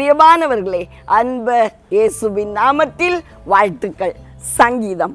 பிரியமானவர்களே, அன்பர் இயேசுவின் நாமத்தில் வாழ்த்துக்கள். சங்கீதம்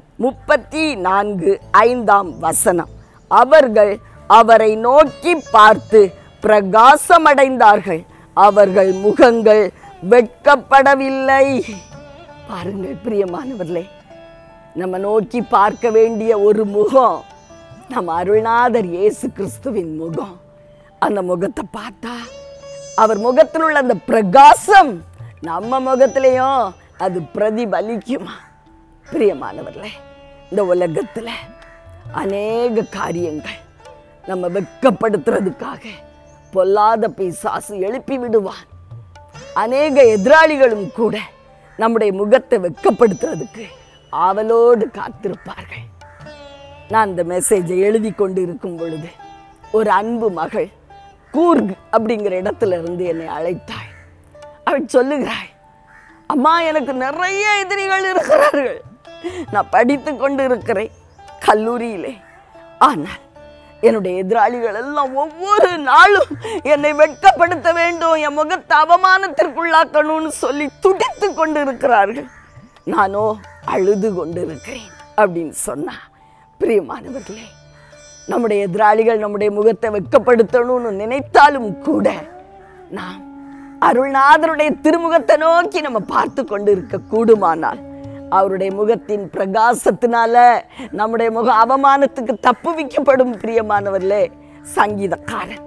34:5 அவர்கள் அவரை நோக்கி பார்த்து பிரகாசமடைந்தார்கள், அவர்கள் முகங்கள் வெட்கப்படவில்லை. பாருங்கள் பிரியமானவர்களே, நம்ம நோக்கி பார்க்க வேண்டிய ஒரு முகம் நம்ம அருள்நாதர் இயேசு கிறிஸ்துவின் முகம். அந்த முகத்தை பார்த்தா அவர் முகத்தில் உள்ள அந்த பிரகாசம் நம்ம முகத்திலையும் அது பிரதிபலிக்குமா? பிரியமானவர்களே, இந்த உலகத்தில் அநேக காரியங்கள் நம்ம வெட்கப்படுத்துறதுக்காக பொல்லாத பிசாசு எழுப்பி விடுவான். அநேக எதிராளிகளும் கூட நம்முடைய முகத்தை வெட்கப்படுத்துறதுக்கு ஆவலோடு காத்திருப்பார்கள். நான் இந்த மெசேஜை எழுதி கொண்டு இருக்கும் பொழுது ஒரு அன்பு மகள் கூர்க் அப்படிங்கிற இடத்துல இருந்து என்னை அழைத்தாள். அவள் சொல்லுகிறாள், அம்மா, எனக்கு நிறைய எதிரிகள் இருக்கிறார்கள். நான் படித்து கொண்டு இருக்கிறேன் கல்லூரியிலே. ஆனால் என்னுடைய எதிராளிகள் எல்லாம் ஒவ்வொரு நாளும் என்னை வெட்கப்படுத்த வேண்டும், என் முகத்தை அவமானத்திற்குள்ளாக்கணும்னு சொல்லி துடித்து கொண்டு இருக்கிறார்கள். நானோ அழுது கொண்டு இருக்கிறேன் அப்படின்னு சொன்னா. பிரியமானவர்களே, நம்முடைய எதிராளிகள் நம்முடைய முகத்தை வெட்கப்படுத்தணும்னு நினைத்தாலும் கூட நாம் அருள்நாதருடைய திருமுகத்தை நோக்கி நம்ம பார்த்து கொண்டு இருக்க கூடுமானால் அவருடைய முகத்தின் பிரகாசத்தினால நம்முடைய முக அவமானத்துக்கு தப்புவிக்கப்படும். பிரியமானவர்களே, சங்கீதக்காரன்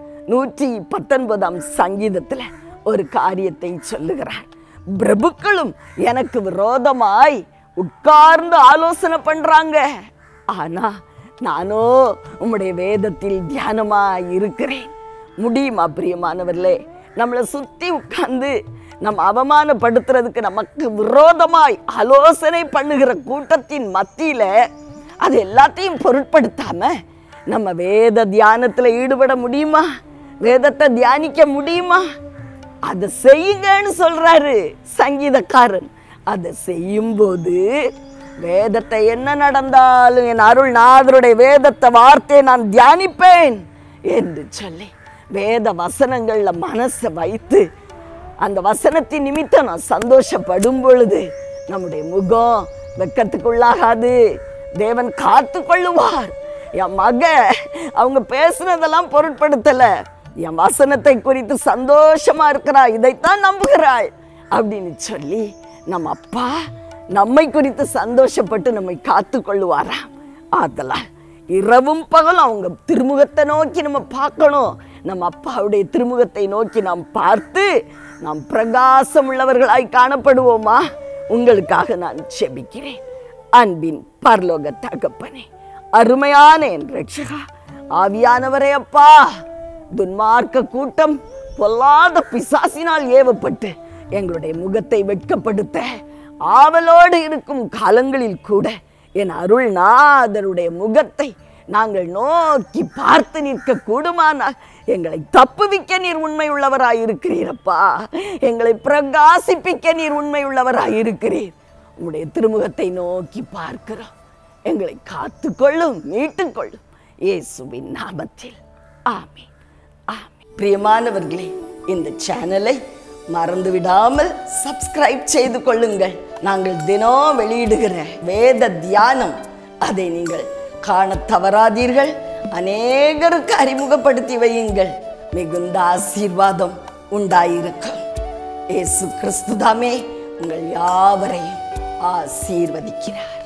119 சங்கீதத்துல ஒரு காரியத்தை சொல்லுகிறார். பிரபுக்களும் எனக்கு விரோதமாய் உட்கார்ந்து ஆலோசனை பண்றாங்க, ஆனா நானோ உம்முடைய வேதத்தில் தியானமாய் இருக்கிறேன். முடியுமா பிரியமானவர்களே? நம்மளை சுத்தி உட்கார்ந்து நம்ம அவமானப்படுத்துறதுக்கு நமக்கு விரோதமாய் ஆலோசனை பண்ணுகிற கூட்டத்தின் மத்தியில அது எல்லாத்தையும் பொருட்படுத்தாம நம்ம வேத தியானத்துல ஈடுபட முடியுமா? வேதத்தை தியானிக்க முடியுமா? அதை செய்யுங்கன்னு சொல்றாரு சங்கீதக்காரன். அதை செய்யும் போது வேதத்தை என்ன நடந்தாலும் என் அருள்நாதருடைய வேதத்தை வார்த்தையை நான் தியானிப்பேன் என்று சொல்லி வேத வசனங்கள்ல மனசை வைத்து அந்த வசனத்தின் நிமித்தம் நான் சந்தோஷப்படும் பொழுது நம்முடைய முகம் வெட்கத்துக்குள்ளாகாது. தேவன் காத்து கொள்ளுவார். என் மக அவங்க பேசுனதெல்லாம் பொருட்படுத்தல, என் வசனத்தை குறித்து சந்தோஷமா இருக்கிறா, இதைத்தான் நம்புகிறாள் அப்படின்னு சொல்லி நம்ம அப்பா நம்மை குறித்து சந்தோஷப்பட்டு நம்மை காத்து கொள்ளுவாராம். ஆதலால் இரவும் பகலும் அவங்க திருமுகத்தை நோக்கி நம்ம பார்க்கணும். நம்ம அப்பாவுடைய திருமுகத்தை நோக்கி நாம் பார்த்து நாம் பிரகாசம் உள்ளவர்களாய் காணப்படுவோமா? உங்களுக்காக நான் செபிக்கிறேன். அன்பின் பரலோக தகப்பனே, அருமையான என் ரட்சகா, ஆவியானவரே அப்பா, துன்மார்க்க கூட்டம் பொல்லாத பிசாசினால் ஏவப்பட்டு எங்களுடைய முகத்தை வெட்கப்படுத்த ஆவலோடு இருக்கும் காலங்களில் கூட என் அருள்நாதருடைய முகத்தை நாங்கள் நோக்கி பார்த்து நிற்க கூடுமானால் எங்களை தப்புவிக்க நீர் உண்மை உள்ளவராயிருக்கிறீரப்பா. எங்களை பிரகாசிப்பிக்க நீர் உண்மை உள்ளவராயிருக்கிறீர். உம்முடைய திருமுகத்தை நோக்கி பார்க்கிறோம். எங்களை காத்துக்கொள்ளும், மீட்டுக்கொள்ளும் இயேசுவின் நாமத்தில் ஆமென். ஆமென். பிரியமானவர்களே, இந்த சேனலை மறந்து விடாமல் சப்ஸ்கிரைப் செய்து கொள்ளுங்கள். நாங்கள் தினம் வெளியிடுகிற வேத தியானம் அதை நீங்கள் காண தவறாதீர்கள். அநேகருக்கு அறிமுகப்படுத்தி வையுங்கள். மிகுந்த ஆசீர்வாதம் உண்டாயிருக்கும். இயேசு கிறிஸ்து தாமே உங்கள் யாவரையும் ஆசீர்வதிக்கிறார்.